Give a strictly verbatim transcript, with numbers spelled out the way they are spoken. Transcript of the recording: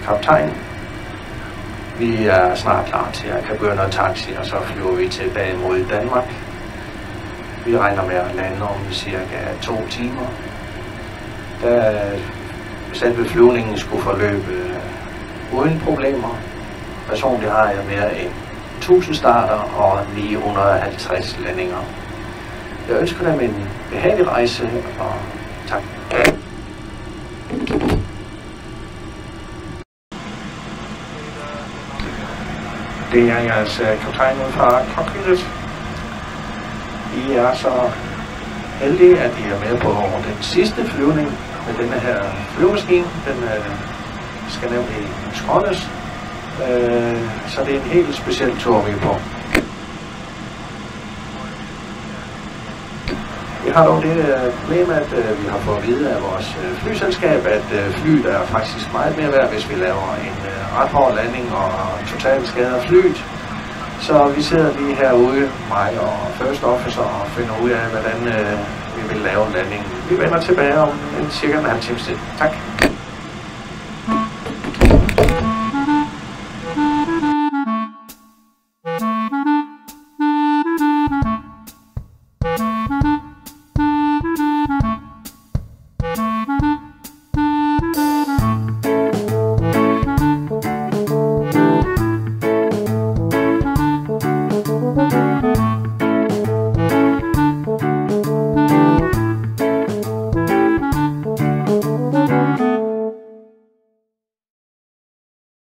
kaptajn. Vi er snart klar til at kan begynde at taxi, og så flyver vi tilbage mod Danmark. Vi regner med at lande om cirka to timer. Da selve flyvningen skulle forløbe uden problemer. Personligt har jeg mere end tusind starter og ni hundrede og halvtreds landinger. Jeg ønsker dem en behagelig rejse, og tak. Det er jeres kaptajn ud fra cockpittet. I er så heldige, at I er med på den sidste flyvning med denne her flyvemaskine. Den øh, skal nemlig skrottes, øh, så det er en helt speciel tur, vi er på. Vi har dog det øh, problem, at øh, vi har fået at vide af vores øh, flyselskab, at øh, flyet er faktisk meget mere værd, hvis vi laver en øh, ret hård landing og totalt skader flyet. Så vi sidder lige herude, mig og First Officer, og finder ud af, hvordan øh, vi vil lave en landing. Vi vender tilbage om en cirka en halv times tid. Tak.